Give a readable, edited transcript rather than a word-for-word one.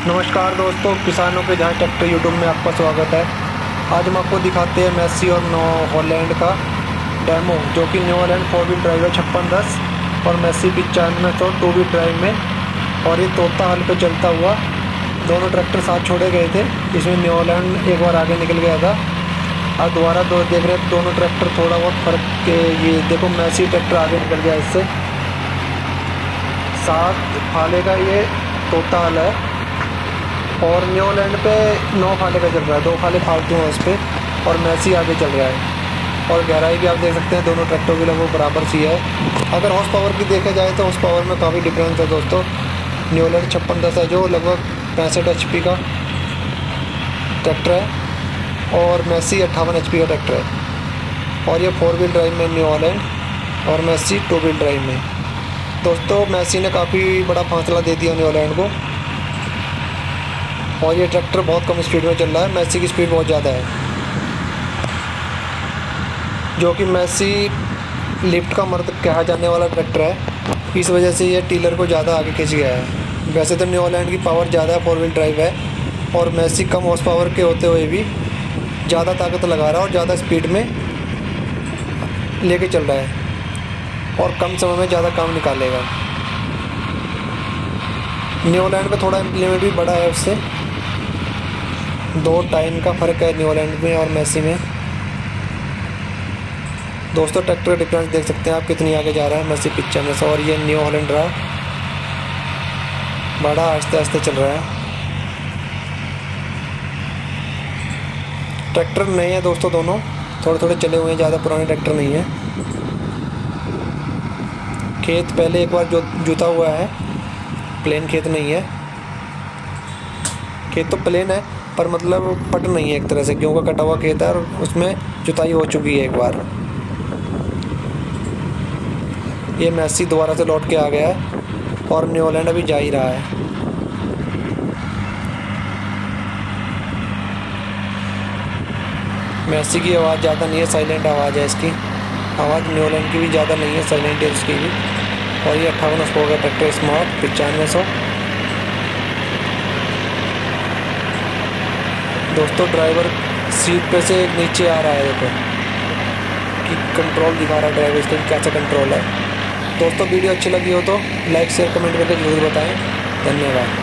नमस्कार दोस्तों, किसानों के जहाँ ट्रैक्टर यूट्यूब में आपका स्वागत है। आज हम आपको दिखाते हैं मैसी और न्यू हॉलैंड का डेमो, जो कि न्यू हॉलैंड 4 व्हील ड्राइव है 5610 और मैसी 9500 2 व्हील ड्राइव में। और ये तोता हल पे चलता हुआ दोनों ट्रैक्टर साथ छोड़े गए थे। इसमें न्यू हॉलैंड एक बार आगे निकल गया था। अब दोबारा देख रहे हैं दोनों ट्रैक्टर थोड़ा बहुत फर्क के। ये देखो मैसी ट्रैक्टर आगे निकल गया इससे। 7 फाले का ये तोता हल है और न्यू हॉलैंड पे 9 फाले का चल रहा है। 2 फाले फालतू हैं उस पर और मैसी आगे चल रहा है। और गहराई भी आप देख सकते हैं दोनों ट्रैक्टरों की लगभग बराबर सी है। अगर हॉर्स पावर की देखा जाए तो हॉर्स पावर में काफ़ी डिफरेंस है दोस्तों। न्यू हॉलैंड 5610 है जो लगभग 65 HP का ट्रैक्टर है और मैसी 58 HP का ट्रैक्टर है। और ये 4 व्हील ड्राइव में न्यू हॉलैंड और मैसी 2 व्हील ड्राइव में। दोस्तों मैसी ने काफ़ी बड़ा फासला दे दिया न्यू हॉलैंड को और ये ट्रैक्टर बहुत कम स्पीड में चल रहा है। मैसी की स्पीड बहुत ज़्यादा है, जो कि मैसी लिफ्ट का मर्द कहा जाने वाला ट्रैक्टर है। इस वजह से ये टीलर को ज़्यादा आगे खींच गया है। वैसे तो न्यू हॉलैंड की पावर ज़्यादा है, 4 व्हील ड्राइव है और मैसी कम हॉर्स पावर के होते हुए भी ज़्यादा ताकत लगा रहा है और ज़्यादा स्पीड में लेके चल रहा है और कम समय में ज़्यादा काम निकालेगा। न्यू हॉलैंड का थोड़ा लिमिट भी बड़ा है उससे। 2 टाइम का फ़र्क है न्यू हॉलैंड में और मैसी में। दोस्तों ट्रैक्टर का डिफरेंस देख सकते हैं आप कितनी आगे जा रहा है मैसी 9500 और ये न्यू हॉलैंड रहा बड़ा आहिस्ते आहिस्ते चल रहा है। ट्रैक्टर नए हैं दोस्तों, दोनों थोड़े थोड़े चले हुए हैं, ज़्यादा पुराने ट्रैक्टर नहीं है। खेत पहले एक बार जुता हुआ है, प्लेन खेत नहीं है। खेत तो प्लेन है पर मतलब पट नहीं है एक तरह से, गेहूँ का कटा हुआ खेत है और उसमें जुताई हो चुकी है एक बार। ये मैसी दोबारा से लौट के आ गया है और न्यू हॉलैंड अभी जा ही रहा है। मैसी की आवाज़ ज़्यादा नहीं है, साइलेंट आवाज़ है इसकी। आवाज़ न्यू हॉलैंड की भी ज़्यादा नहीं है, साइलेंट है उसकी भी। और ये 58 HP का ट्रैक्टर स्मार्ट 9500। दोस्तों ड्राइवर सीट पे से नीचे आ रहा है, देखो कि कंट्रोल दिखा रहा है ड्राइवर इसका कैसा कंट्रोल है। दोस्तों वीडियो अच्छी लगी हो तो लाइक शेयर कमेंट करके जरूर बताएं। धन्यवाद।